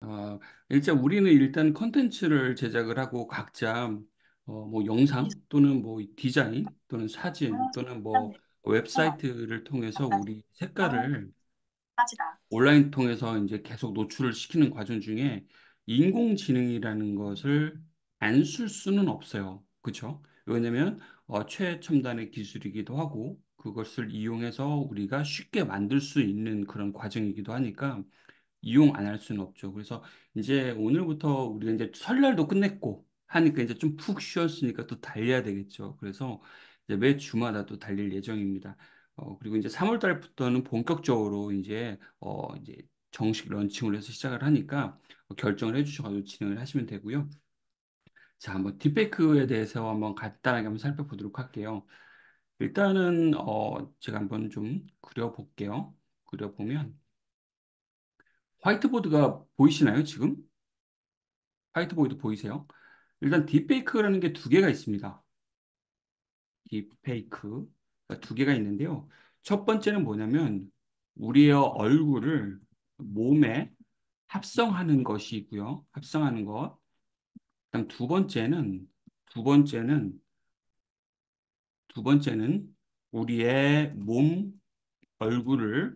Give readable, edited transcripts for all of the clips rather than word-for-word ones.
아, 일단 컨텐츠를 제작을 하고 각자 뭐 영상 또는 뭐 디자인 또는 사진 또는 뭐 웹사이트를 통해서 우리 색깔을 온라인 통해서 이제 계속 노출을 시키는 과정 중에 인공지능이라는 것을 안 쓸 수는 없어요. 그렇죠? 왜냐하면 최첨단의 기술이기도 하고 그것을 이용해서 우리가 쉽게 만들 수 있는 그런 과정이기도 하니까 이용 안 할 수는 없죠. 그래서 이제 오늘부터 우리가 이제 설날도 끝냈고 하니까 이제 좀 푹 쉬었으니까 또 달려야 되겠죠. 그래서 이제 매 주마다 또 달릴 예정입니다. 그리고 이제 3월 달부터는 본격적으로 이제 정식 런칭을 해서 시작을 하니까 결정을 해주셔가지고 진행을 하시면 되고요. 자, 한번 딥페이크에 대해서 한번 간단하게 한번 살펴보도록 할게요. 일단은 제가 한번 좀 그려볼게요. 그려보면 화이트보드가 보이시나요, 지금? 화이트보드 보이세요? 일단 딥페이크라는 게 두 개가 있습니다. 딥페이크가 두 개가 있는데요. 첫 번째는 뭐냐면 우리의 얼굴을 몸에 합성하는 것이고요. 합성하는 것. 그다음 두 번째는 우리의 몸 얼굴을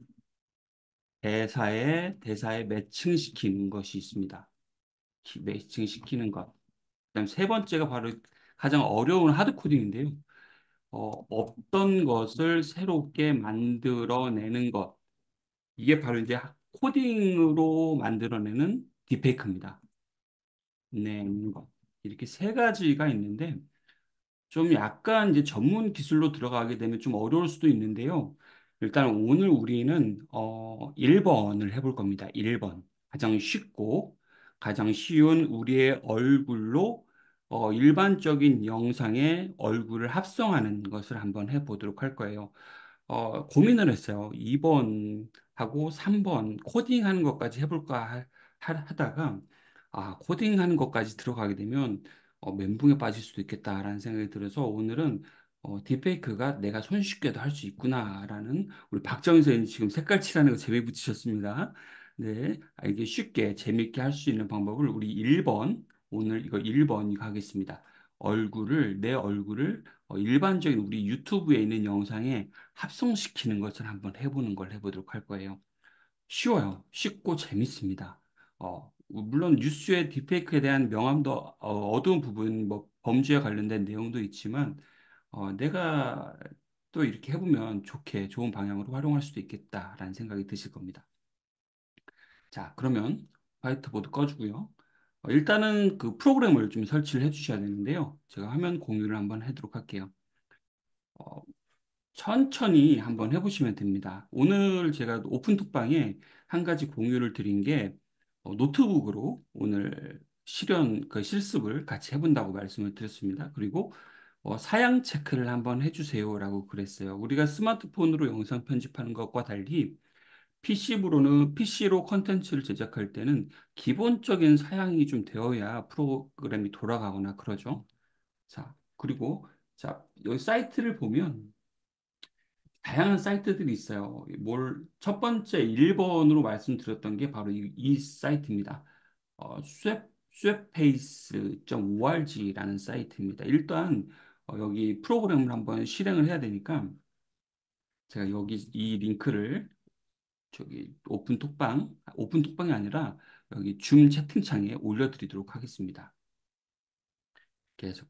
대사에 매칭시키는 것이 있습니다. 매칭시키는 것. 그다음 세 번째가 바로 가장 어려운 하드 코딩인데요. 어떤 것을 새롭게 만들어내는 것. 이게 바로 이제 코딩으로 만들어내는 딥페이크입니다. 내는 것. 이렇게 세 가지가 있는데, 좀 약간 이제 전문 기술로 들어가게 되면 좀 어려울 수도 있는데요. 일단 오늘 우리는 1번을 해볼 겁니다. 1번. 가장 쉽고 가장 쉬운 우리의 얼굴로 일반적인 영상의 얼굴을 합성하는 것을 한번 해보도록 할 거예요. 고민을 했어요. 2번하고 3번 코딩하는 것까지 해볼까 하다가 코딩하는 것까지 들어가게 되면 멘붕에 빠질 수도 있겠다라는 생각이 들어서 오늘은 딥페이크가 내가 손쉽게도 할 수 있구나라는 우리 박정희 선생님 지금 색깔 칠하는 거 재미 붙이셨습니다. 네, 이게 쉽게 재밌게 할 수 있는 방법을 우리 1번 오늘 이거 1번 이거 하겠습니다. 내 얼굴을 일반적인 우리 유튜브에 있는 영상에 합성시키는 것을 한번 해보는 걸 해보도록 할 거예요. 쉬워요. 쉽고 재밌습니다. 물론 뉴스의 딥페이크에 대한 명암도 어두운 부분, 뭐 범죄와 관련된 내용도 있지만 내가 또 이렇게 해보면 좋은 방향으로 활용할 수도 있겠다라는 생각이 드실 겁니다. 자, 그러면 화이트보드 꺼주고요. 일단은 그 프로그램을 좀 설치를 해주셔야 되는데요. 제가 화면 공유를 한번 하도록 할게요. 어, 천천히 한번 해보시면 됩니다. 오늘 제가 오픈톡방에 한 가지 공유를 드린 게 노트북으로 오늘 그 실습을 같이 해본다고 말씀을 드렸습니다. 그리고 사양 체크를 한번 해주세요라고 그랬어요. 우리가 스마트폰으로 영상 편집하는 것과 달리 PC로 컨텐츠를 제작할 때는 기본적인 사양이 좀 되어야 프로그램이 돌아가거나 그러죠. 자, 그리고 자, 여기 사이트를 보면 다양한 사이트들이 있어요. 첫 번째 1번으로 말씀드렸던 게 바로 이 사이트입니다. sweppace.org라는 사이트입니다. 일단 여기 프로그램을 한번 실행을 해야 되니까 제가 여기 이 링크를 저기 오픈톡방이 아니라 여기 줌 채팅창에 올려드리도록 하겠습니다. 그래서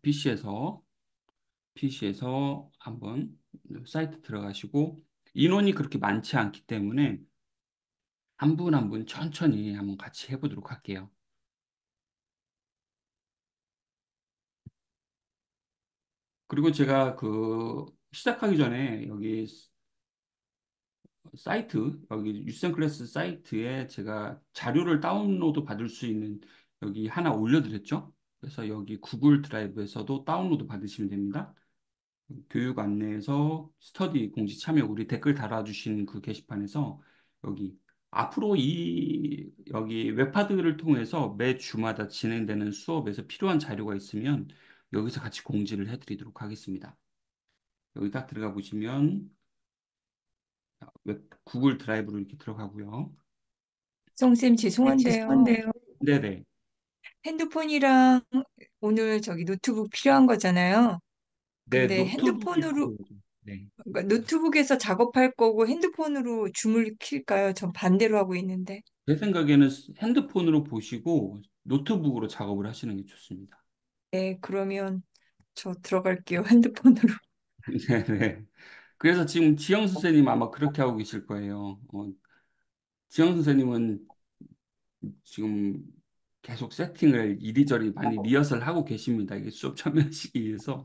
PC에서 한번 사이트 들어가시고 인원이 그렇게 많지 않기 때문에 한 분 한 분 천천히 한번 같이 해보도록 할게요. 그리고 제가 그 시작하기 전에 여기 유센클래스 사이트에 제가 자료를 다운로드 받을 수 있는 여기 하나 올려드렸죠? 그래서 여기 구글 드라이브에서도 다운로드 받으시면 됩니다. 교육 안내에서 스터디 공지 참여 우리 댓글 달아주신 그 게시판에서 여기 앞으로 여기 웹하드를 통해서 매 주마다 진행되는 수업에서 필요한 자료가 있으면 여기서 같이 공지를 해드리도록 하겠습니다. 여기 딱 들어가 보시면 구글 드라이브로 이렇게 들어가고요. 송쌤 네, 죄송한데요. 죄송한데요. 네네. 핸드폰이랑 오늘 저기 노트북 필요한 거잖아요. 네, 근데 노트북이 핸드폰으로, 필요하죠. 네. 그러니까 노트북에서 작업할 거고 핸드폰으로 줌을 킬까요? 전 반대로 하고 있는데. 제 생각에는 핸드폰으로 보시고 노트북으로 작업을 하시는 게 좋습니다. 네, 그러면 저 들어갈게요. 핸드폰으로. 네네. 그래서 지금 지영 선생님 아마 그렇게 하고 계실 거예요. 지영 선생님은 지금 계속 세팅을 이리저리 많이 리허설 하고 계십니다. 이게 수업 참여하시기 위해서.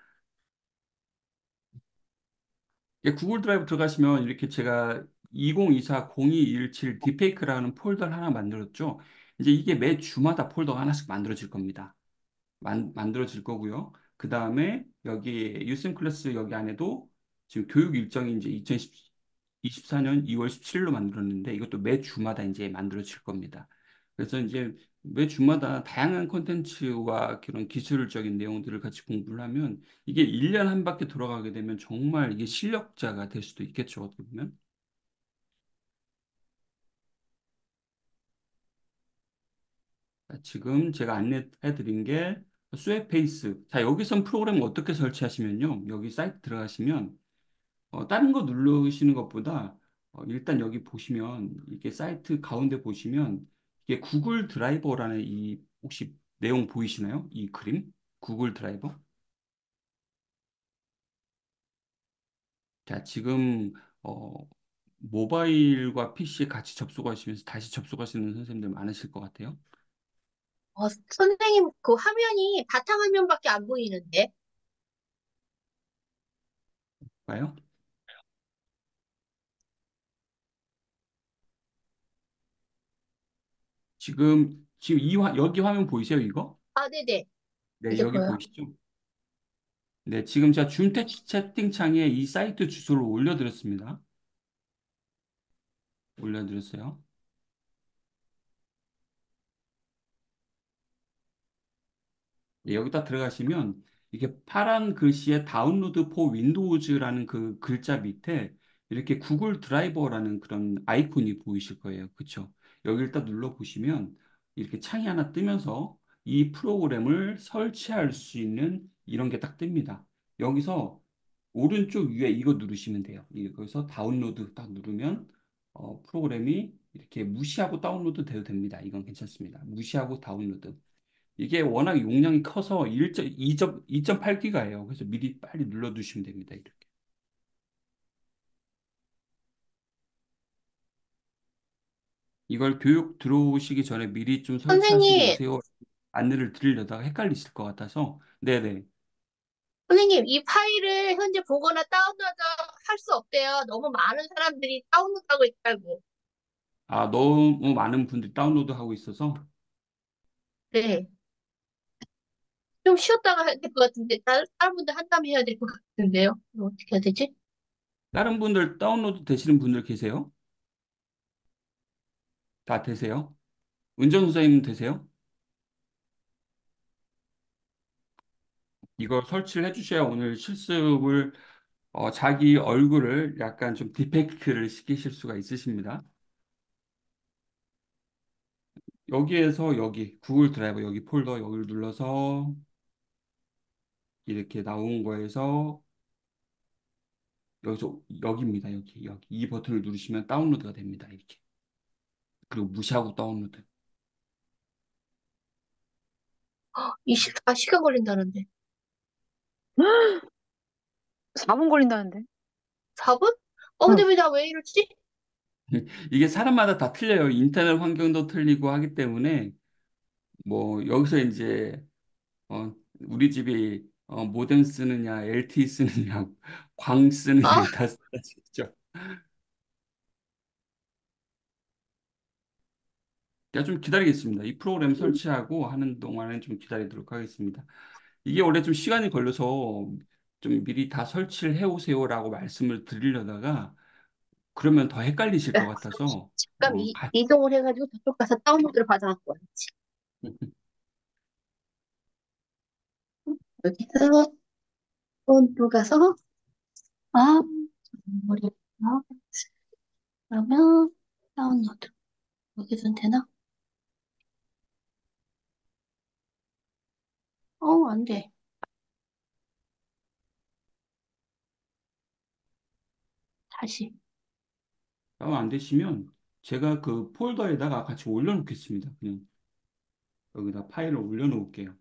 이게 구글 드라이브 들어가시면 이렇게 제가 2024-0217 딥페이크라는 폴더를 하나 만들었죠. 이제 이게 매 주마다 폴더가 하나씩 만들어질 겁니다. 만들어질 거고요. 그 다음에 여기 유쌤 클래스 여기 안에도 지금 교육 일정이 이제 2024년 2월 17일로 만들었는데 이것도 매 주마다 이제 만들어질 겁니다. 그래서 이제 매 주마다 다양한 콘텐츠와 그런 기술적인 내용들을 같이 공부를 하면 이게 1년 한 바퀴 돌아가게 되면 정말 이게 실력자가 될 수도 있겠죠, 어떻게 보면. 지금 제가 안내해 드린 게 스웨페이스. 자, 여기선 프로그램을 어떻게 설치하시면요. 여기 사이트 들어가시면 다른 거 누르시는 것보다 일단 여기 보시면 이게 사이트 가운데 보시면 이게 구글 드라이버라는 이 혹시 내용 보이시나요? 이 그림? 구글 드라이버? 자, 지금 어, 모바일과 PC 같이 접속하시면서 다시 접속하시는 선생님들 많으실 것 같아요. 선생님, 그 화면이 바탕화면밖에 안 보이는데? 봐요? 지금 여기 화면 보이세요, 이거? 아, 네네. 네, 이제 여기 보여요. 보이시죠? 네, 지금 제가 줌 채팅창에 이 사이트 주소를 올려드렸습니다. 올려드렸어요. 예, 여기다 들어가시면 이게 파란 글씨에 다운로드 포 윈도우즈라는 그 글자 밑에 이렇게 구글 드라이버라는 그런 아이콘이 보이실 거예요. 그쵸? 여기를 딱 눌러보시면 이렇게 창이 하나 뜨면서 이 프로그램을 설치할 수 있는 이런 게 딱 뜹니다. 여기서 오른쪽 위에 이거 누르시면 돼요. 거기서 다운로드 딱 누르면 프로그램이 이렇게 무시하고 다운로드 돼도 됩니다. 이건 괜찮습니다. 무시하고 다운로드. 이게 워낙 용량이 커서 2.8기가예요. 그래서 미리 빨리 눌러두시면 됩니다. 이렇게. 이걸 교육 들어오시기 전에 미리 좀 설치하시고 선생님, 오세요. 안내를 드리려다가 헷갈리실 것 같아서. 네네. 선생님, 이 파일을 현재 보거나 다운로드 할 수 없대요. 너무 많은 사람들이 다운로드하고 있다고. 아, 너무 많은 분들이 다운로드하고 있어서 네. 좀 쉬었다가 해야 될 것 같은데, 다른 분들 한 다음에 해야 될 것 같은데요. 이거 어떻게 해야 되지? 다른 분들 다운로드 되시는 분들 계세요? 다 되세요? 운전선생님 되세요? 이거 설치를 해주셔야 오늘 실습을 자기 얼굴을 약간 좀 디펙트를 시키실 수가 있으십니다. 여기에서 여기 구글 드라이버 여기 폴더 여기를 눌러서 이렇게 나온 거에서 여기서 여기입니다. 여기 이 버튼을 누르시면 다운로드가 됩니다. 이렇게 그리고 무시하고 다운로드. 24시간 걸린다는데. 4분 걸린다는데. 4분? 응. 근데 왜 나 왜 이러지? 이게 사람마다 다 틀려요. 인터넷 환경도 틀리고 하기 때문에 뭐 여기서 이제 우리 집이 모뎀 쓰느냐 LTE 쓰느냐 광 쓰느냐에 아, 따라 달라지겠죠. 제가 좀 기다리겠습니다. 이 프로그램 설치하고 하는 동안은 좀 기다리도록 하겠습니다. 이게 원래 좀 시간이 걸려서 좀 미리 다 설치를 해오세요라고 말씀을 드리려다가 그러면 더 헷갈리실 것 야, 같아서 잠깐 어, 가- 이동을 해가지고 저쪽 가서 다운로드를 받아갖고 와야지. 여기서 또 가서, 아, 머리, 그러면 다운로드. 여기선 되나? 안 돼. 다시. 다운 안 되시면 제가 그 폴더에다가 같이 올려놓겠습니다. 그냥 여기다 파일을 올려놓을게요.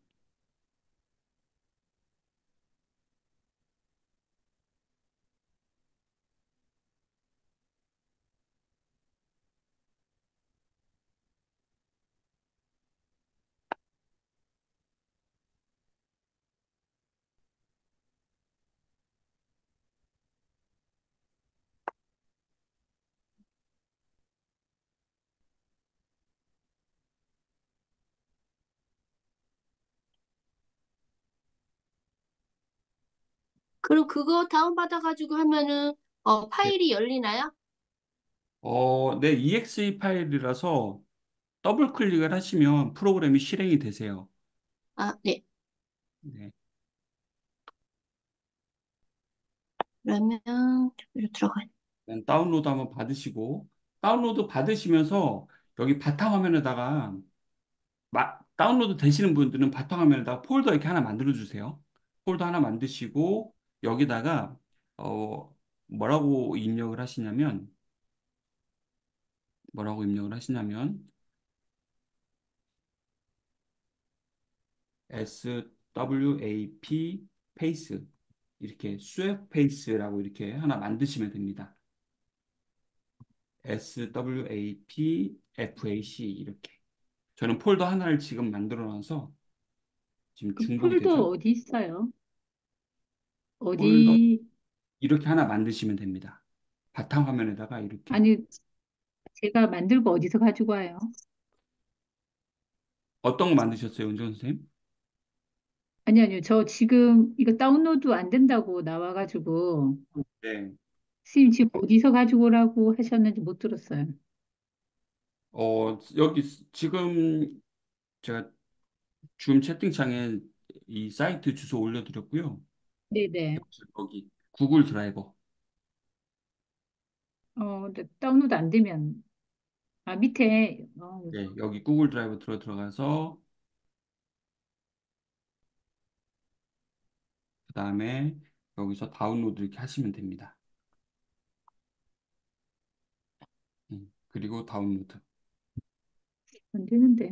그리고 그거 다운받아가지고 하면은, 네. 파일이 열리나요? 네, exe 파일이라서 더블 클릭을 하시면 프로그램이 실행이 되세요. 아, 네. 네. 그러면, 여기로 들어가요. 그냥 다운로드 한번 받으시고, 다운로드 받으시면서 여기 바탕화면에다가 다운로드 되시는 분들은 바탕화면에다가 폴더 이렇게 하나 만들어 주세요. 폴더 하나 만드시고 여기다가 어, 뭐라고 입력을 하시냐면 뭐라고 입력을 하시냐면 swap 페이스 이렇게 swap 페이스라고 이렇게 하나 만드시면 됩니다. swap 이렇게. 저는 폴더 하나를 지금 만들어 놔서 지금 그 폴더 중복돼서 어디 있어요? 폴더 어디, 이렇게 하나 만드시면 됩니다. 바탕화면에다가 이렇게 아니, 제가 만들고 어디서 가지고 와요? 어떤 거 만드셨어요, 은정 선생님? 아니요. 저 지금 이거 다운로드 안 된다고 나와가지고, 네. 선생님 지금 어디서 가지고 오라고 하셨는지 못 들었어요. 여기 지금 제가 줌 채팅창에 이 사이트 주소 올려드렸고요. 네네. 여기 구글 드라이버. 근데 다운로드 안 되면, 밑에, 네, 여기 구글 드라이브 들어가서 그 다음에 여기서 다운로드 이렇게 하시면 됩니다. 그리고 다운로드. 안 되는데.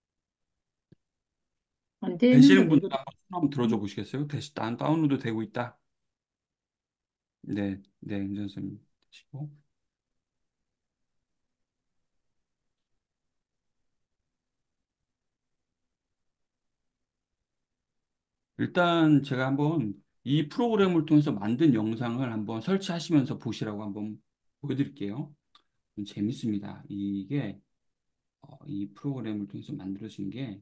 안 되는 되시는 건 왜 분들 그래? 한번 들어줘 보시겠어요? 다운로드 되고 있다. 네, 네, 은정 선생님 되시고. 일단 제가 한번 이 프로그램을 통해서 만든 영상을 한번 설치하시면서 보시라고 한번 보여드릴게요. 재밌습니다. 이게 이 프로그램을 통해서 만들어진 게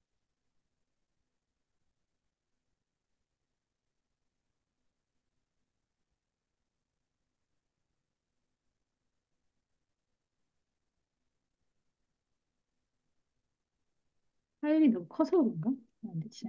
파일이 너무 커서 그런가? 안 되지.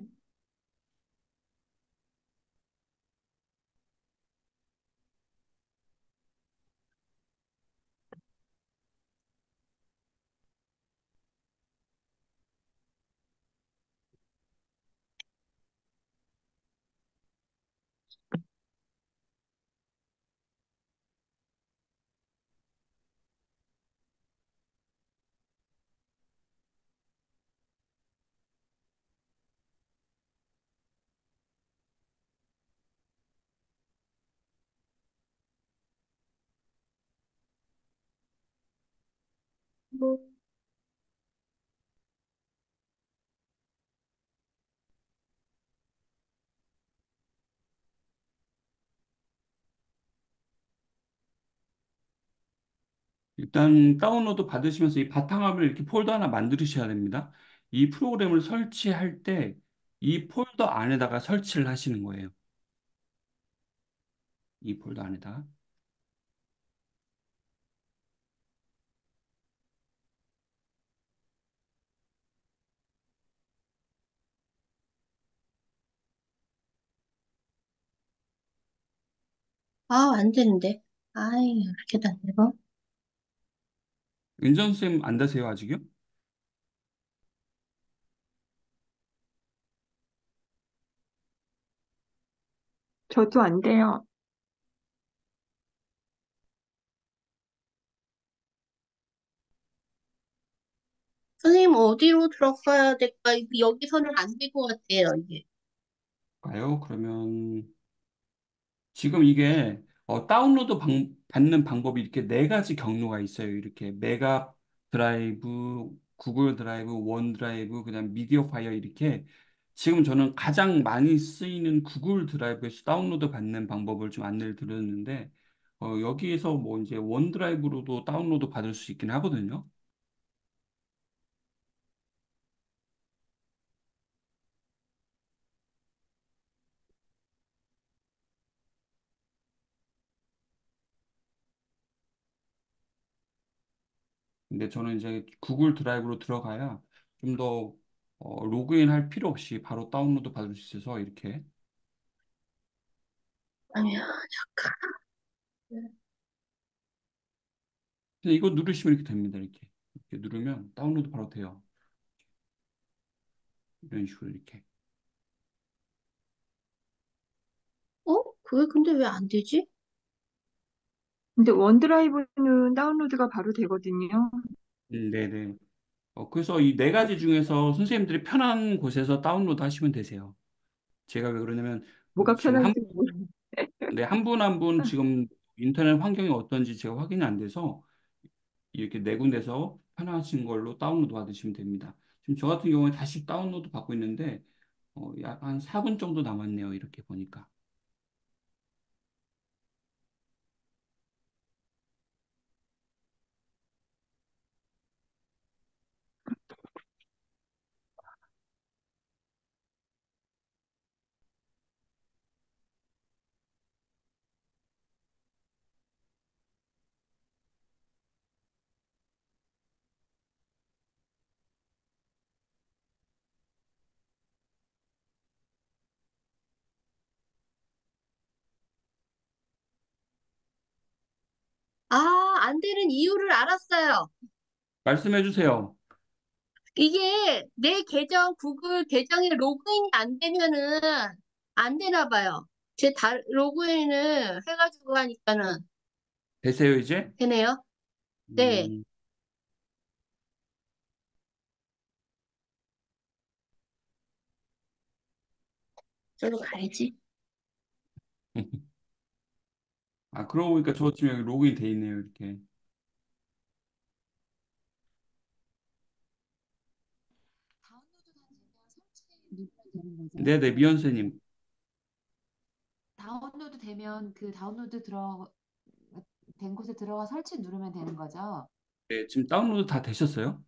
일단 다운로드 받으시면서 이 바탕화면을 이렇게 폴더 하나 만드셔야 됩니다. 이 프로그램을 설치할 때 이 폴더 안에다가 설치를 하시는 거예요. 이 폴더 안에다. 안 되는데. 아이, 이렇게 다 되고. 은전 쌤 안 되세요, 아직요? 저도 안 돼요. 선생님, 어디로 들어가야 될까? 여기서는 안 될 것 같아요, 이게. 가요? 그러면 지금 이게 다운로드 받는 방법이 이렇게 네 가지 경로가 있어요. 이렇게 메가 드라이브, 구글 드라이브, 원 드라이브, 그다음 미디어 파이어 이렇게 지금 저는 가장 많이 쓰이는 구글 드라이브에서 다운로드 받는 방법을 좀 안내를 드렸는데 여기에서 뭐 이제 원 드라이브로도 다운로드 받을 수 있긴 하거든요. 근데 저는 이제 구글 드라이브로 들어가야 좀 더 로그인 할 필요 없이 바로 다운로드 받을 수 있어서 이렇게 아니야, 잠깐. 근데 이거 누르시면 이렇게 됩니다. 이렇게 누르면 다운로드 바로 돼요. 이런 식으로 이렇게. 그게 근데 왜 안 되지? 근데 원드라이브는 다운로드가 바로 되거든요. 네네. 그래서 이 네 가지 중에서 선생님들이 편한 곳에서 다운로드 하시면 되세요. 제가 왜 그러냐면 뭐가 지금 편한지 모르겠어요. 한 분 한 분 지금 인터넷 환경이 어떤지 제가 확인이 안 돼서 이렇게 네 군데서 편하신 걸로 다운로드 받으시면 됩니다. 지금 저 같은 경우에 다시 다운로드 받고 있는데 약 한 4분 정도 남았네요. 이렇게 보니까. 안 되는 이유를 알았어요. 말씀해 주세요. 이게 내 계정, 구글 계정에 로그인이 안 되면은 안 되나 봐요. 로그인을 해가지고 하니까는 되세요, 이제? 되네요. 네, 음, 저로 가야지. 그러고 보니까 저 지금 여기 로그인 돼 있네요, 이렇게. 다운로드가 되면 설치 누르면 되는 거죠? 네네, 미연세님. 다운로드 되면 그 다운로드 된 곳에 들어가 설치 누르면 되는 거죠? 네, 지금 다운로드 다 되셨어요?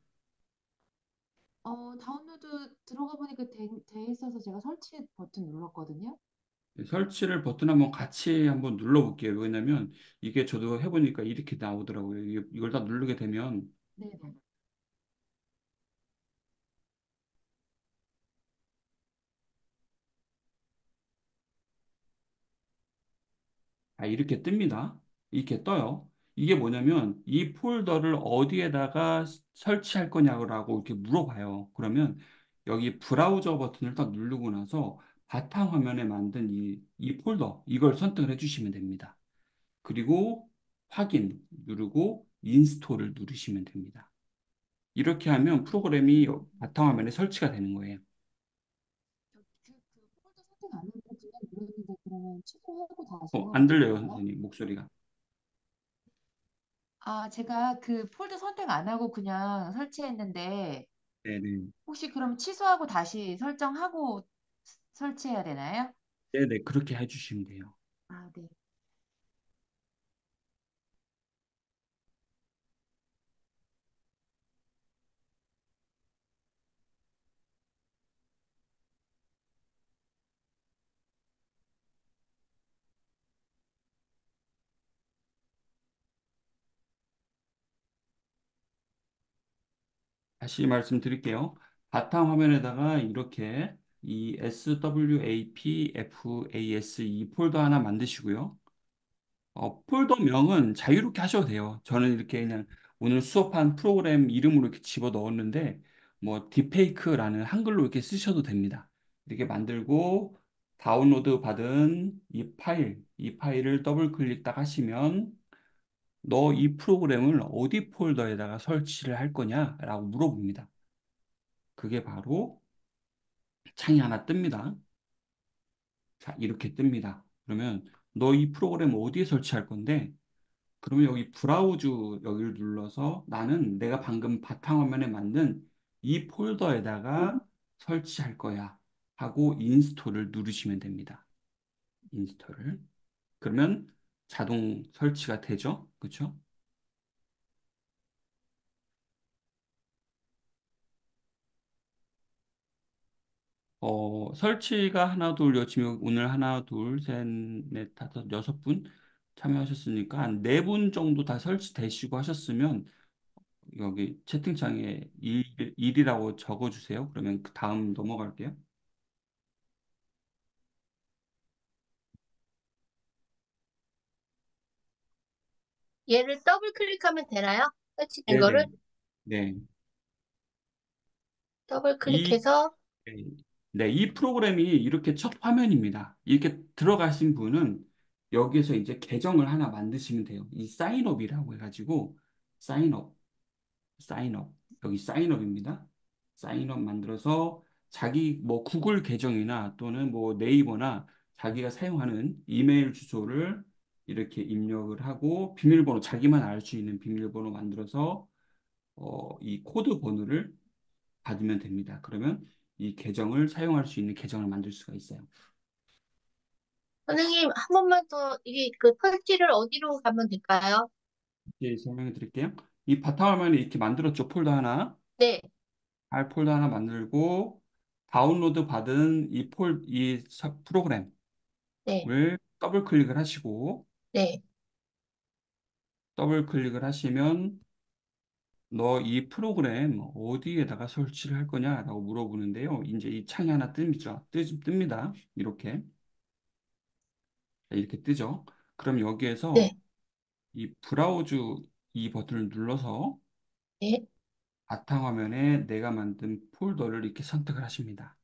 다운로드 들어가 보니까 돼 있어서 제가 설치 버튼 눌렀거든요. 네, 설치를 버튼 한번 같이 한번 눌러볼게요. 왜냐면 이게 저도 해보니까 이렇게 나오더라고요. 이걸 다 누르게 되면 네네. 이렇게 뜹니다. 이렇게 떠요. 이게 뭐냐면 이 폴더를 어디에다가 설치할 거냐고 이렇게 물어봐요. 그러면 여기 브라우저 버튼을 딱 누르고 나서 바탕화면에 만든 이 폴더 이걸 선택을 해주시면 됩니다. 그리고 확인 누르고 인스톨을 누르시면 됩니다. 이렇게 하면 프로그램이 바탕화면에 설치가 되는 거예요. 그 폴더 선택 안 하고 그냥 눌렀는데 그러면 취소하고 다시 안 하면 들려요, 될까요? 선생님 목소리가. 제가 그 폴더 선택 안 하고 그냥 설치했는데 네네. 혹시 그럼 취소하고 다시 설정하고 설치해야 되나요? 네네, 그렇게 해주시면 돼요. 네. 다시 말씀드릴게요. 바탕화면에다가 이렇게 이 SWAPFAS 이 폴더 하나 만드시고요. 폴더명은 자유롭게 하셔도 돼요. 저는 이렇게 그냥 오늘 수업한 프로그램 이름으로 이렇게 집어 넣었는데 뭐 딥페이크라는 한글로 이렇게 쓰셔도 됩니다. 이렇게 만들고 다운로드 받은 이 파일을 더블 클릭 딱 하시면 너 이 프로그램을 어디 폴더에다가 설치를 할 거냐라고 물어봅니다. 그게 바로 창이 하나 뜹니다. 자, 이렇게 뜹니다. 그러면 너 이 프로그램 어디에 설치할 건데? 그러면 여기 브라우즈 여기를 눌러서 나는 내가 방금 바탕화면에 만든 이 폴더에다가 설치할 거야 하고 인스톨을 누르시면 됩니다. 인스톨을. 그러면 자동 설치가 되죠. 그렇죠? 설치가 하나, 둘, 지금 오늘 하나, 둘, 셋, 넷, 다섯, 여섯 분 참여하셨으니까 한 네 분 정도 다 설치되시고 하셨으면 여기 채팅창에 일이라고 적어주세요. 그러면 그 다음 넘어갈게요. 얘를 더블 클릭하면 되나요? 설치된 거를 네네. 네. 더블 이, 클릭해서 네, 이 프로그램이 이렇게 첫 화면입니다. 이렇게 들어가신 분은 여기에서 이제 계정을 하나 만드시면 돼요. 이 사인업이라고 해가지고 사인업, 사인업. 여기 사인업입니다. 사인업 만들어서 자기 뭐 구글 계정이나 또는 뭐 네이버나 자기가 사용하는 이메일 주소를 이렇게 입력을 하고 비밀번호 자기만 알 수 있는 비밀번호 만들어서 이 코드 번호를 받으면 됩니다. 그러면 이 계정을 사용할 수 있는 계정을 만들 수가 있어요. 선생님 한 번만 더 이게 그 설치를 어디로 가면 될까요? 이제 설명해 드릴게요. 이 바탕화면에 이렇게 만들었죠. 폴더 하나. 네, 알 폴더 하나 만들고 다운로드 받은 프로그램을 네, 더블 클릭을 하시고 네. 더블 클릭을 하시면 너 이 프로그램 어디에다가 설치를 할 거냐라고 물어보는데요. 이제 이 창이 하나 뜹니다. 이렇게 뜨죠. 그럼 네, 여기에서 이 브라우즈 이 버튼을 눌러서 네. 바탕화면에 내가 만든 폴더를 이렇게 선택을 하십니다.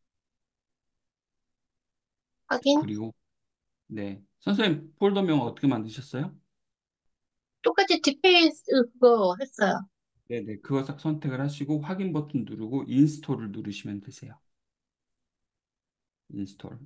확인. 그리고 네, 선생님 폴더명 어떻게 만드셨어요? 똑같이 디페이스 그거 했어요. 네네, 그거 싹 선택을 하시고 확인 버튼 누르고 인스톨을 누르시면 되세요. 인스톨.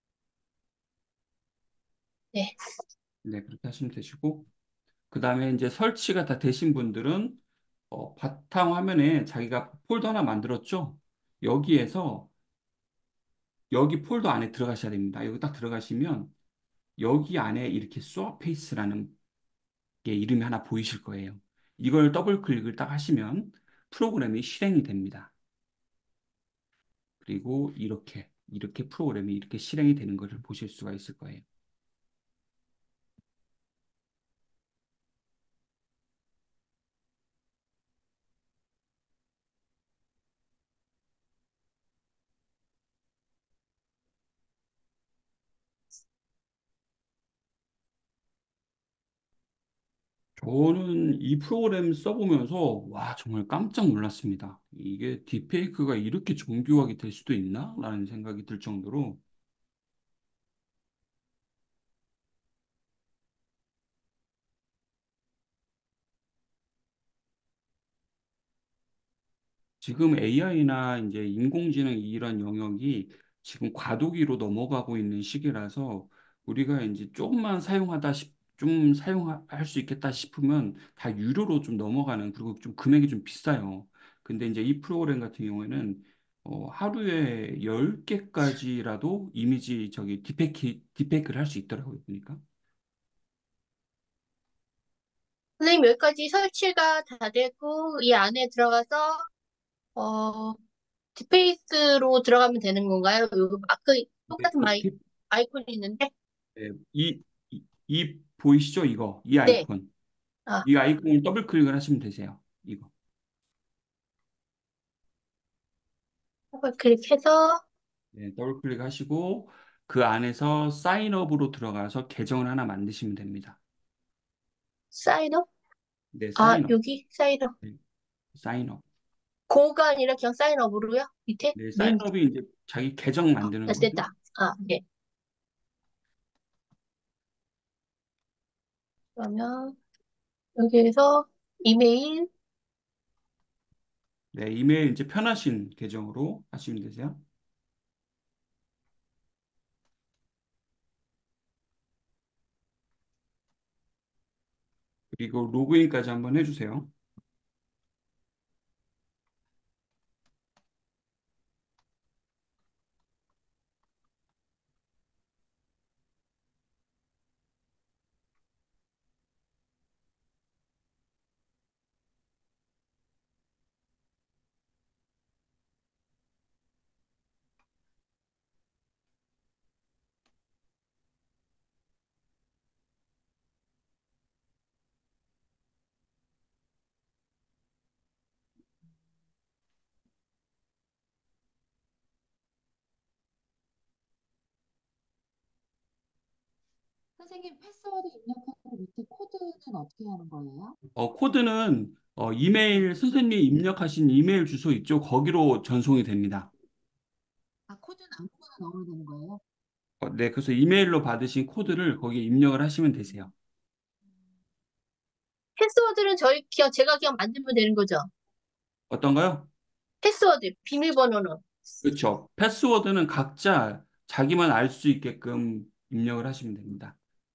네. 네, 그렇게 하시면 되시고 그 다음에 이제 설치가 다 되신 분들은 바탕 화면에 자기가 폴더 하나 만들었죠? 여기에서 여기 폴더 안에 들어가셔야 됩니다. 여기 딱 들어가시면 여기 안에 이렇게 스와페이스라는 게 이름이 하나 보이실 거예요. 이걸 더블 클릭을 딱 하시면 프로그램이 실행이 됩니다. 그리고 이렇게 프로그램이 이렇게 실행이 되는 것을 보실 수가 있을 거예요. 저는 이 프로그램 써보면서 와 정말 깜짝 놀랐습니다. 이게 딥페이크가 이렇게 정교하게 될 수도 있나? 라는 생각이 들 정도로 지금 AI나 이제 인공지능 이런 영역이 지금 과도기로 넘어가고 있는 시기라서 우리가 이제 좀 사용할 수 있겠다 싶으면 다 유료로 좀 넘어가는 그리고 좀 금액이 좀 비싸요. 근데 이제 이 프로그램 같은 경우에는 하루에 10개까지라도 이미지 디페이크를 할 수 있더라고요, 보니까. 선생님 여기까지 설치가 다 되고 이 안에 들어가서 어 디페이스로 들어가면 되는 건가요? 여기 마크 네, 똑같은 아이콘이 있는데 네, 보이시죠? 이 네. 아이콘. 아, 이 아이콘을 더블 클릭을 하시면 되세요. 이거. 더블 클릭해서 네, 더블 클릭하시고 그 안에서 사인업으로 들어가서 계정을 하나 만드시면 됩니다. 사인업? 네, 아, 사인업. 여기 사인업. 네, 사인업. 고가 아니라 그냥 사인업으로요? 밑에? 네, 맨 밑에. 사인업이 이제 자기 계정 아, 만드는 거죠. 됐다. 아, 네. 그러면 여기에서 이메일, 네, 이메일 이제 편하신 계정으로 하시면 되세요. 그리고 로그인까지 한번 해주세요. 선생님 패스워드 입력하고 밑에 코드는 어떻게 하는 거예요? 코드는 이메일 선생님이 입력하신 이메일 주소 있죠? 거기로 전송이 됩니다. 아, 코드는 아무거나 넣으면 되는 거예요? 네, 그래서 이메일로 받으신 코드를 거기에 입력을 하시면 되세요. 패스워드는 제가 그냥 만들면 되는 거죠. 어떤가요? 패스워드, 비밀번호는. 그렇죠. 패스워드는 각자 자기만 알 수 있게끔 입력을 하시면 됩니다.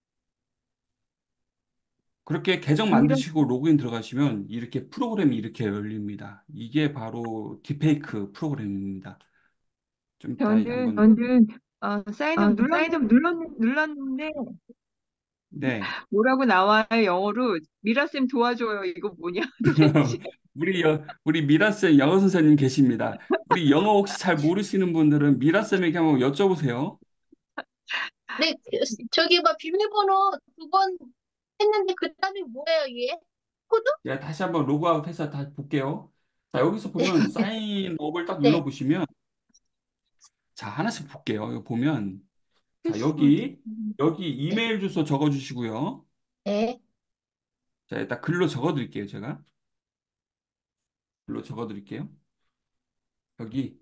그렇게 계정 이런 만드시고 로그인 들어가시면 이렇게 프로그램이 이렇게 열립니다. 이게 바로 딥페이크 프로그램입니다. 좀 이따 한번, 저는 사인업 눌렀는데 네. 뭐라고 나와요? 영어로 미라쌤 도와줘요. 이거 뭐냐 도대체. 우리 미라쌤 영어 선생님 계십니다. 우리 영어 혹시 잘 모르시는 분들은 미라쌤에게 한번 여쭤보세요. 네, 저기 막 비밀번호 2번 했는데 그 다음에 뭐예요, 위에? 코드? 제가 다시 한번 로그아웃 해서 다시 볼게요. 자, 여기서 보면 사인업을 딱 네, 눌러보시면, 자, 하나씩 볼게요. 여기 보면, 자, 패스워드. 여기 네, 이메일 주소 적어주시고요. 네. 자, 일단 글로 적어드릴게요, 제가. 글로 적어드릴게요. 여기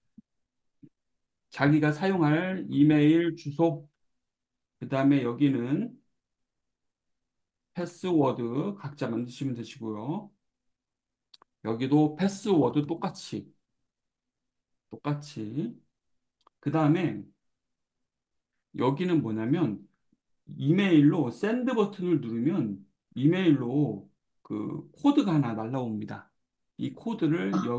자기가 사용할 이메일 주소, 그 다음에 여기는 패스워드 각자 만드시면 되시고요. 여기도 패스워드 똑같이. 그 다음에 여기는 뭐냐면 이메일로 샌드 버튼을 누르면 이메일로 그 코드가 하나 날라옵니다. 이 코드를 아,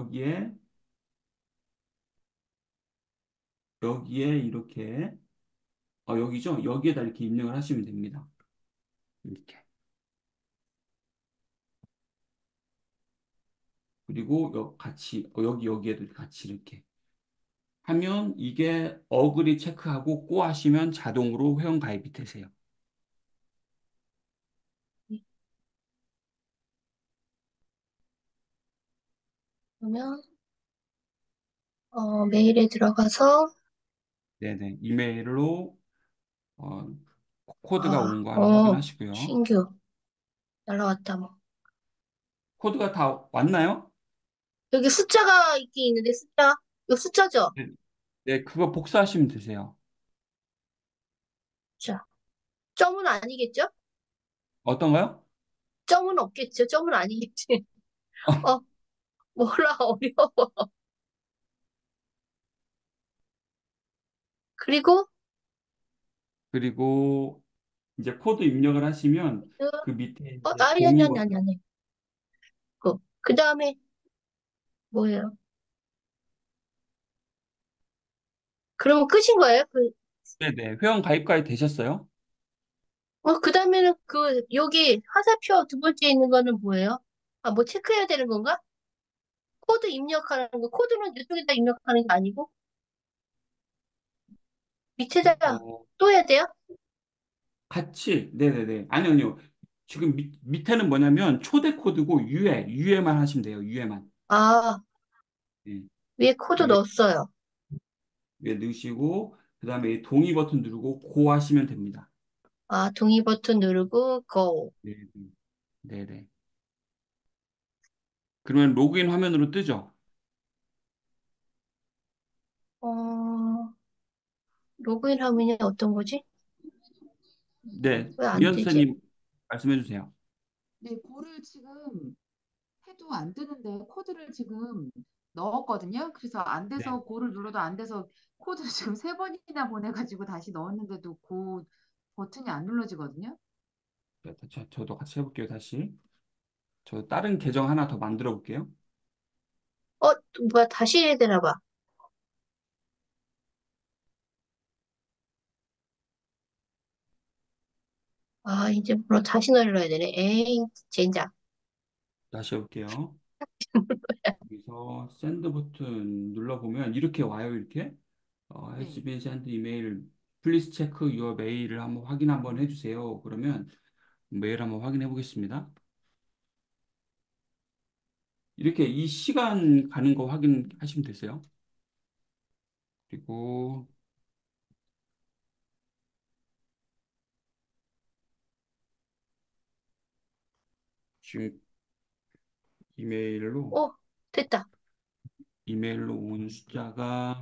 여기에 이렇게 여기죠? 여기에다 이렇게 입력을 하시면 됩니다. 이렇게. 그리고 여기에도 같이 이렇게 하면 이게 어그리 체크하고 고 하시면 자동으로 회원 가입이 되세요. 그러면 메일에 들어가서 네네. 이메일로 어, 코드가 아, 온 거 하나 확인하시고요. 신규 날라왔다 뭐. 코드가 다 왔나요? 여기 숫자가 있긴 있는데 이거 숫자죠? 네, 네, 그거 복사하시면 되세요. 자, 점은 아니겠죠? 어떤가요? 점은 없겠죠? 점은 아니겠지? 어, 몰라 어려워. 그리고 그리고 이제 코드 입력을 하시면 그, 그 밑에 이제 아니 아니 동의 아니 아니 버튼, 아니. 그 다음에 뭐예요? 그러면 끝인 거예요? 네네, 회원 가입까지 되셨어요? 그 다음에는 여기 화살표 2번째 있는 거는 뭐예요? 아, 뭐 체크해야 되는 건가? 코드 입력하는 거. 코드는 이쪽에다 입력하는 게 아니고, 밑에다가 어, 또 해야 돼요? 네네네. 아니요. 지금 밑에는 뭐냐면 초대 코드고 유예만 하시면 돼요. 유예만. 아, 네, 위에 코드 유예, 넣었어요. 유예 넣으시고, 그 다음에 이 동의 버튼 누르고 고 하시면 됩니다. 아, 동의 버튼 누르고, go. 네네. 네네. 그러면 로그인 화면으로 뜨죠? 어, 로그인 화면이 어떤 거지? 네, 왜 안 미연 되지? 선생님 말씀해 주세요. 네, 고를 지금 해도 안 되는데 코드를 지금 넣었거든요. 그래서 안 네. 돼서 고를 눌러도 안 돼서 코드를 지금 세 번이나 보내가지고 다시 넣었는데도 고 버튼이 안 눌러지거든요. 저도 같이 해볼게요, 다시. 저 다른 계정 하나 더 만들어 볼게요. 또 뭐야, 다시 해야 되나 봐. 아, 이제 물론 다시 눌러야 되네. 에이, 젠장. 다시 해볼게요. 여기서 샌드 버튼 눌러보면 이렇게 와요, 이렇게. 네. has been sent email. Please check your mail을 한번 확인 한번 해주세요. 그러면 메일 한번 확인해 보겠습니다. 이렇게 이 시간 가는 거 확인하시면 되세요. 그리고 지금 이메일로 오, 됐다. 이메일로 온 숫자가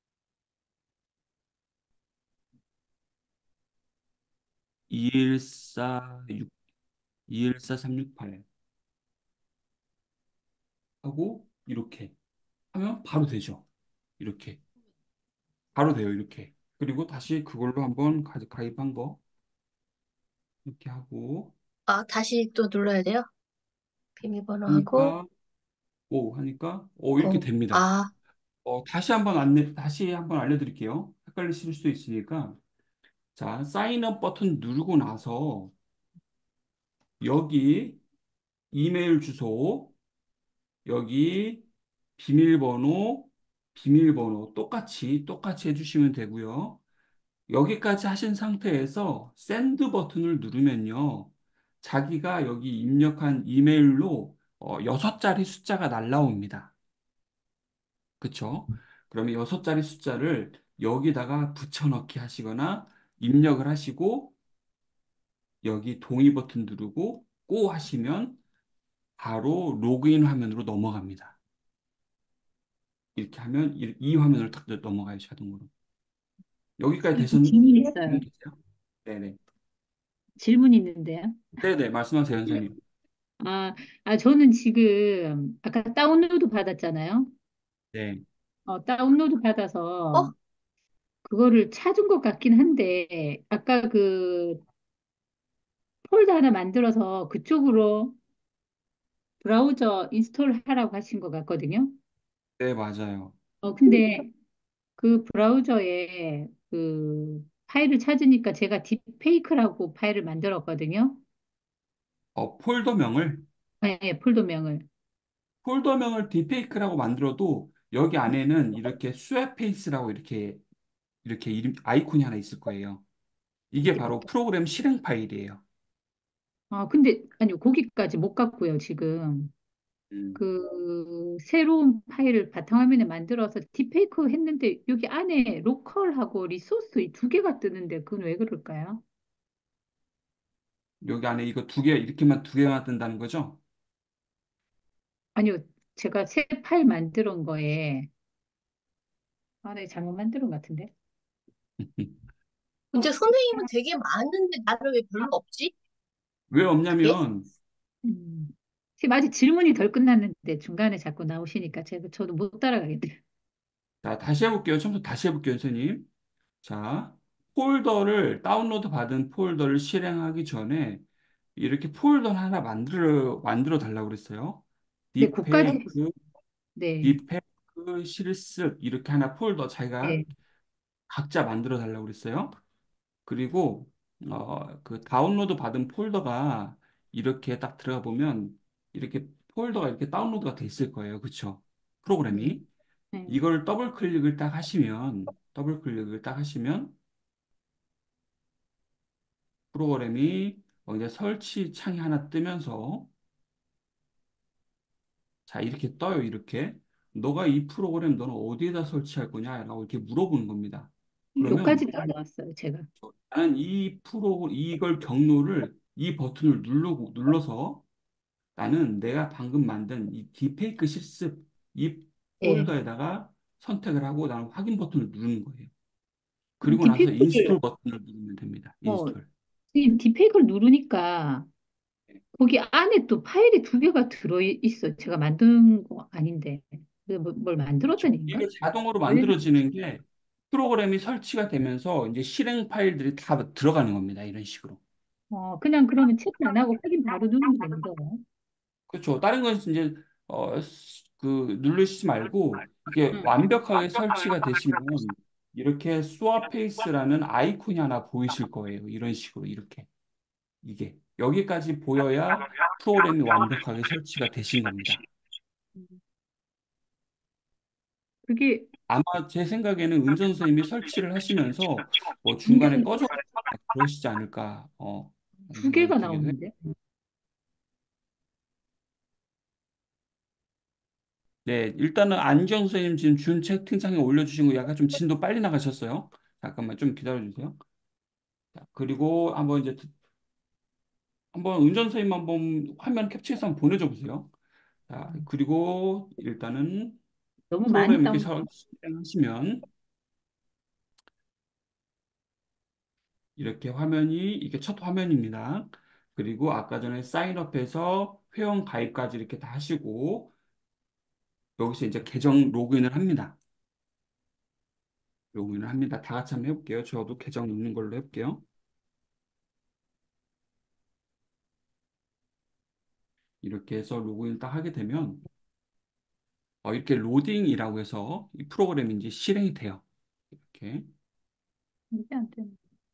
2146 214368 하고 이렇게 하면 바로 되죠. 이렇게 바로 돼요. 이렇게. 그리고 다시 그걸로 한번 가입한 거 이렇게 하고 아, 다시 또 눌러야 돼요? 비밀번호하고, 하니까 이렇게 됩니다. 아, 다시 한번 알려드릴게요. 헷갈리실 수도 있으니까. 자, 사인업 버튼 누르고 나서 여기 이메일 주소, 여기 비밀번호 똑같이 해주시면 되고요. 여기까지 하신 상태에서 샌드 버튼을 누르면요. 자기가 여기 입력한 이메일로 6자리 숫자가 날라옵니다. 그쵸? 그러면 6자리 숫자를 여기다가 붙여넣기 하시거나 입력을 하시고 여기 동의 버튼 누르고 고 하시면 바로 로그인 화면으로 넘어갑니다. 이렇게 하면 이 화면으로 딱 넘어가요, 자동으로. 여기까지 되셨나요? 질문 있어요. 되세요? 네네. 질문 있는데요. 네네, 말씀하세요, 선생님. 저는 지금 아까 다운로드 받았잖아요. 네. 다운로드 받아서 어? 그거를 찾은 것 같긴 한데 아까 그 폴더 하나 만들어서 그쪽으로 브라우저 인스톨 하라고 하신 것 같거든요. 네, 맞아요. 근데 그 브라우저에 그 파일을 찾으니까 제가 딥페이크라고 파일을 만들었거든요. 폴더명을 네, 폴더명을. 딥페이크라고 만들어도 여기 안에는 이렇게 스웨페이스라고 이렇게 이름 아이콘이 하나 있을 거예요. 이게 바로 프로그램 실행 파일이에요. 근데 아니요, 거기까지 못 갔고요, 지금. 음, 그 새로운 파일을 바탕화면에 만들어서 딥페이크 했는데 여기 안에 로컬하고 리소스 이 두 개가 뜨는데 그건 왜 그럴까요? 여기 안에 이거 이렇게만 두 개만 뜬다는 거죠? 아니요, 제가 새 파일 만들어 온 거에 네, 잘못 만든 것 같은데. 근데 선생님은 되게 많은데 나는 왜 별로 없지? 왜 그게? 없냐면 음. 지금 아직 질문이 덜 끝났는데 중간에 자꾸 나오시니까 저도 못 따라가겠네요. 자, 다시 해볼게요. 처음부터 다시 해볼게요, 선생님. 자, 다운로드 받은 폴더를 실행하기 전에 이렇게 폴더 하나 만들어 달라고 그랬어요. 네, 그까지, 딥페이크, 네, 실습, 이렇게 하나 폴더 자기가 네. 각자 만들어 달라고 그랬어요. 그리고, 그 다운로드 받은 폴더가 이렇게 딱 들어가 보면 이렇게 폴더가 이렇게 다운로드가 돼 있을 거예요. 그쵸? 네, 프로그램이. 네. 이걸 더블 클릭을 딱 하시면 프로그램이 이제 설치 창이 하나 뜨면서 자, 이렇게 떠요, 이렇게. 너가 이 프로그램 너는 어디에다 설치할 거냐라고 이렇게 물어보는 겁니다. 그러면 여기까지 나왔어요, 제가. 나는 이걸 경로를 이 버튼을 눌러서 나는 내가 방금 만든 이 딥페이크 실습 이 네. 폴더에다가 선택을 하고 나는 확인 버튼을 누르는 거예요. 그럼 그리고 나서 딥페이크를 인스톨 버튼을 누르면 됩니다. 뭐 인스톨. 선생님, 딥페이크를 누르니까 거기 안에 또 파일이 두 개가 들어있어. 제가 만든 거 아닌데. 그래서 뭘 만들었다는 그렇죠. 얘기인가? 이게 자동으로 원래는, 만들어지는 게 프로그램이 설치가 되면서 이제 실행 파일들이 다 들어가는 겁니다. 이런 식으로. 그냥 그러면 체크 안 하고 확인 바로 누르면 되는 거예요. 그렇죠. 다른 건 이제 누르시지 말고 이게 응. 완벽하게 설치가 되시면 이렇게 스와페이스라는 아이콘이 하나 보이실 거예요. 이런 식으로 이렇게 이게 여기까지 보여야 프로그램이 완벽하게 설치가 되신 겁니다. 그게 아마 제 생각에는 은전 선생님이 설치를 하시면서 뭐 중간에 인증 꺼져 그러시지 않을까 라는 두 생각이 개가 들기도 해요. 나오는데. 네, 일단은 안경 선생님 지금 준 채팅창에 올려주신 거 약간 좀 진도 빨리 나가셨어요. 잠깐만 좀 기다려 주세요. 자, 그리고 한번 은전 선생님 한번 화면 캡처해서 한번 보내줘 보세요. 자, 그리고 일단은 너무 많이 프로그램 이렇게 다운. 실행하시면 이렇게 화면이 이게 첫 화면입니다. 그리고 아까 전에 사인업해서 회원 가입까지 이렇게 다 하시고 여기서 이제 계정 로그인을 합니다. 로그인을 합니다. 다 같이 한번 해볼게요. 저도 계정 있는 걸로 해볼게요. 이렇게 해서 로그인 딱 하게 되면 이렇게 로딩이라고 해서 이 프로그램이 이제 실행이 돼요. 이렇게. 이게 안 되네.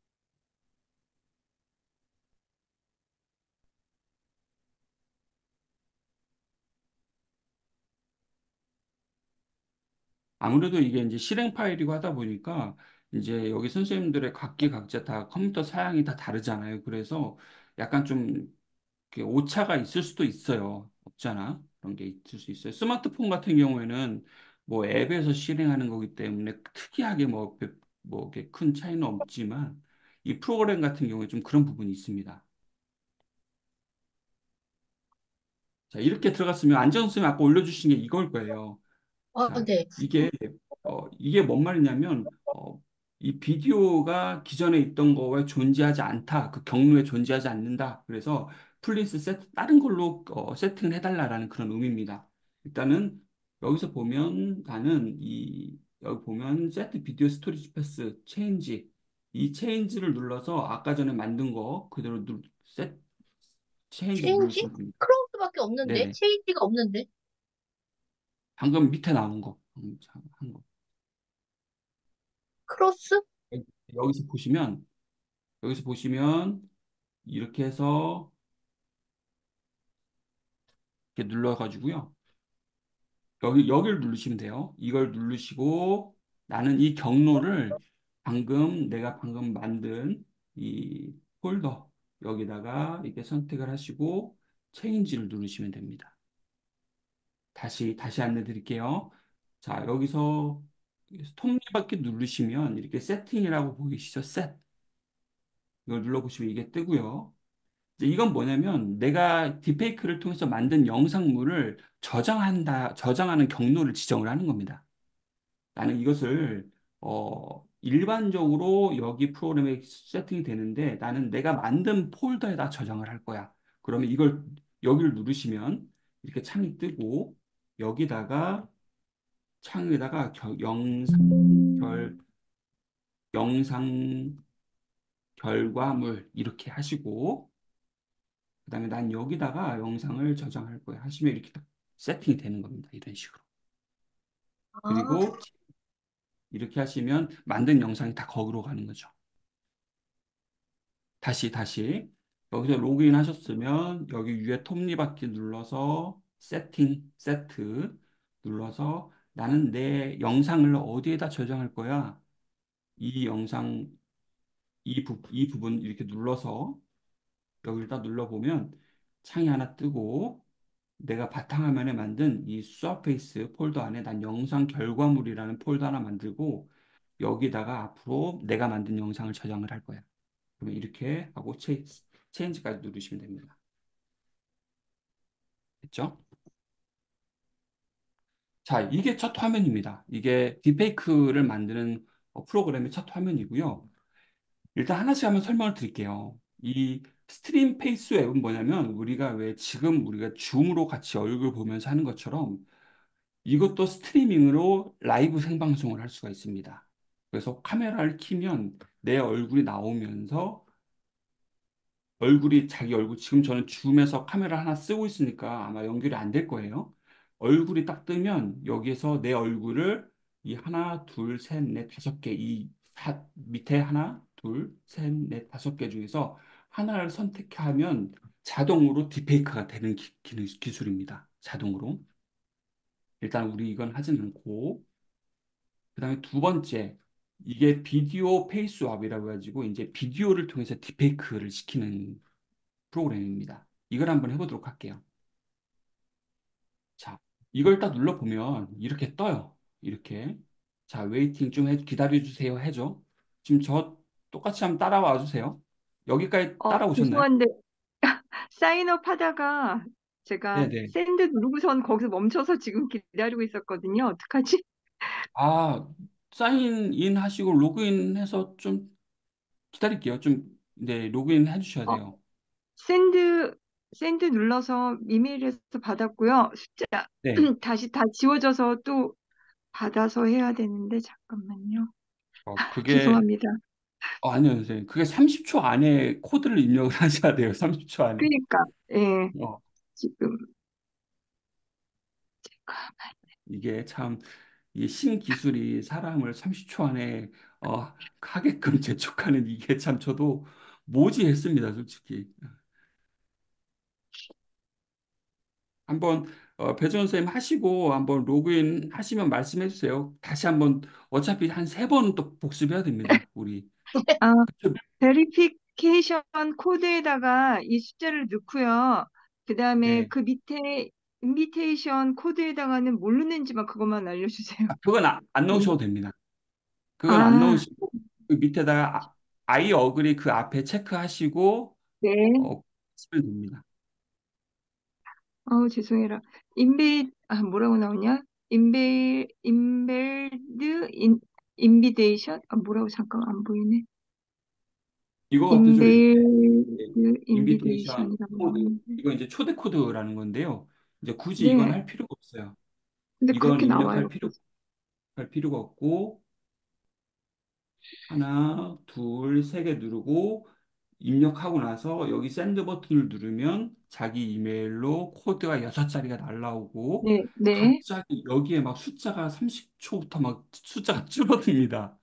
아무래도 이게 이제 실행 파일이고 하다 보니까 이제 여기 선생님들의 각기 각자 다 컴퓨터 사양이 다 다르잖아요. 그래서 약간 좀 이렇게 오차가 있을 수도 있어요. 없잖아. 그런 게 있을 수 있어요. 스마트폰 같은 경우에는 뭐 앱에서 실행하는 거기 때문에 특이하게 뭐 이렇게 큰 차이는 없지만 이 프로그램 같은 경우에 좀 그런 부분이 있습니다. 자, 이렇게 들어갔으면 안정 선생님 아까 올려주신 게 이걸 거예요. 자, 네. 이게 뭔 말이냐면, 이 비디오가 기존에 있던 거에 존재하지 않다. 그 경로에 존재하지 않는다. 그래서 다른 걸로 세팅을 해달라라는 그런 의미입니다. 일단은 여기서 보면 여기 보면 세트 비디오 스토리지 패스 체인지 이 체인지를 눌러서 아까 전에 만든 거 그대로 셋 체인지 체인지? 누르시면 됩니다. 크로스밖에 없는데? 네네. 체인지가 없는데? 방금 밑에 나온 거. 한 거. 크로스? 여기서 보시면, 여기서 보시면, 이렇게 해서, 이렇게 눌러가지고요. 여기를 누르시면 돼요. 이걸 누르시고, 나는 이 경로를 내가 방금 만든 이 폴더, 여기다가 이렇게 선택을 하시고, 체인지를 누르시면 됩니다. 다시 안내 드릴게요. 자, 여기서 톱니바퀴 누르시면 이렇게 세팅이라고 보이시죠? 셋. 이걸 눌러보시면 이게 뜨고요. 이제 이건 뭐냐면 내가 딥페이크를 통해서 만든 영상물을 저장하는 경로를 지정을 하는 겁니다. 나는 이것을 일반적으로 여기 프로그램에 세팅이 되는데 나는 내가 만든 폴더에다 저장을 할 거야. 그러면 여기를 누르시면 이렇게 창이 뜨고 여기다가 창에다가 영상 결과물 이렇게 하시고 그다음에 난 여기다가 영상을 저장할 거야 하시면 이렇게 딱 세팅이 되는 겁니다. 이런 식으로. 아, 그리고 이렇게 하시면 만든 영상이 다 거기로 가는 거죠. 다시 여기서 로그인 하셨으면 여기 위에 톱니바퀴 눌러서 세트 눌러서 나는 내 영상을 어디에다 저장할 거야? 이 영상 이 부분 이렇게 눌러서 여기다 눌러보면 창이 하나 뜨고 내가 바탕화면에 만든 이 수아페이스 폴더 안에 난 영상 결과물이라는 폴더 하나 만들고 여기다가 앞으로 내가 만든 영상을 저장을 할 거야. 그러면 이렇게 하고 체인지까지 누르시면 됩니다. 됐죠? 자, 이게 첫 화면입니다. 이게 딥페이크를 만드는 프로그램의 첫 화면이고요. 일단 하나씩 한번 설명을 드릴게요. 이 스트림 페이스 앱은 뭐냐면 우리가 왜 지금 우리가 줌으로 같이 얼굴 보면서 하는 것처럼 이것도 스트리밍으로 라이브 생방송을 할 수가 있습니다. 그래서 카메라를 켜면 내 얼굴이 나오면서 얼굴이 자기 얼굴 지금 저는 줌에서 카메라 하나 쓰고 있으니까 아마 연결이 안 될 거예요. 얼굴이 딱 뜨면 여기에서 내 얼굴을 이 하나, 둘, 셋, 넷, 다섯 개 이 밑에 하나, 둘, 셋, 넷, 다섯 개 중에서 하나를 선택하면 자동으로 딥페이크가 되는 기술입니다. 자동으로. 일단 우리 이건 하진 않고 그다음에 두 번째 이게 비디오 페이스왑이라고 해가지고 이제 비디오를 통해서 딥페이크를 시키는 프로그램입니다. 이걸 한번 해보도록 할게요. 자, 이걸 딱 눌러보면 이렇게 떠요. 이렇게. 자, 웨이팅 좀 기다려주세요 해줘. 지금 저 똑같이 한번 따라와 주세요. 여기까지 따라오셨나요? 죄송한데 사인업 하다가 제가 네네. 샌드 누르고선 거기서 멈춰서 지금 기다리고 있었거든요. 어떡하지? 아, 사인인 하시고 로그인 해서 좀 기다릴게요. 좀, 네, 로그인 해주셔야 어, 돼요. 샌드 샌드 눌러서 이메일에서 받았고요. 숫자 네. 다시 다 지워져서 또 받아서 해야 되는데 잠깐만요. 그게, 죄송합니다. 아니요, 선생님. 그게 30초 안에 코드를 입력을 하셔야 돼요. 30초 안에. 그러니까 예, 어, 지금 이게 참, 이 신기술이 사람을 30초 안에, 하게끔 재촉하는 이게 참 저도 모지했습니다, 솔직히. 한번, 배재원 선생님 하시고 한번 로그인 하시면 말씀해 주세요. 다시 한번, 어차피 한 세 번은 또 복습해야 됩니다, 우리. 아, 그쵸? 베리피케이션 코드에다가 이 숫자를 넣고요. 그다음에 네. 그 밑에 인비테이션 코드에다가는 뭘 넣는지만 그것만 알려주세요. 그건 안 음. 넣으셔도 됩니다. 그건 안 아, 넣으시고 그 밑에다가 아이 어그리 그 앞에 체크하시고 네. 쓰면 됩니다. 죄송해라. 뭐라고 나오냐? 인벨드, 인비데이션? 뭐라고 잠깐 안 보이네. 이거 같아죠. 이렇게 인벨드, 인비테이션 인비데이션이라고 코드. 나오는데. 이거 이제 초대 코드라는 건데요. 이제 굳이 이건 네. 할 필요가 없어요. 근데 이건 그렇게 입력할 나와요. 필요가 없고 하나, 둘, 세 개 누르고 입력하고 나서 여기 샌드 버튼을 누르면 자기 이메일로 코드가 6자리가 날라오고 네, 네, 갑자기 여기에 막 숫자가 30초부터 막 숫자가 줄어듭니다.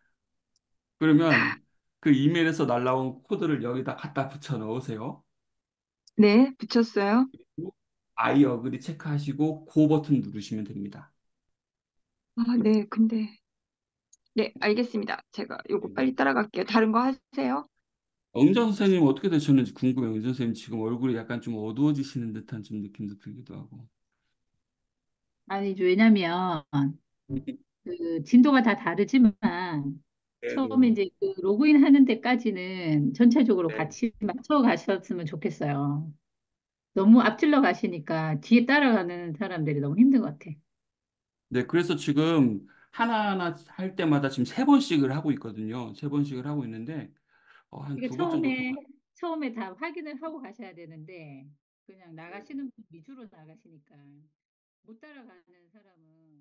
그러면 그 이메일에서 날라온 코드를 여기다 갖다 붙여 넣으세요. 네, 붙였어요. 그리고 I agree 체크하시고 고 버튼 누르시면 됩니다. 네, 근데. 네, 알겠습니다. 제가 요거 빨리 따라갈게요. 다른 거 하세요. 응전 선생님 어떻게 되셨는지 궁금해요. 응전 선생님 지금 얼굴이 약간 좀 어두워지시는 듯한 좀 느낌도 들기도 하고. 아니죠. 왜냐면 그 진도가 다 다르지만 네, 처음에 네. 이제 그 로그인 하는 데까지는 전체적으로 네. 같이 맞춰 가셨으면 좋겠어요. 너무 앞질러 가시니까 뒤에 따라가는 사람들이 너무 힘든 것 같아. 네, 그래서 지금 하나하나 할 때마다 지금 세 번씩을 하고 있거든요. 세 번씩을 하고 있는데, 한 그러니까 두 번 정도 더. 처음에 다 확인을 하고 가셔야 되는데 그냥 나가시는 분 위주로 나가시니까 못 따라가는 사람은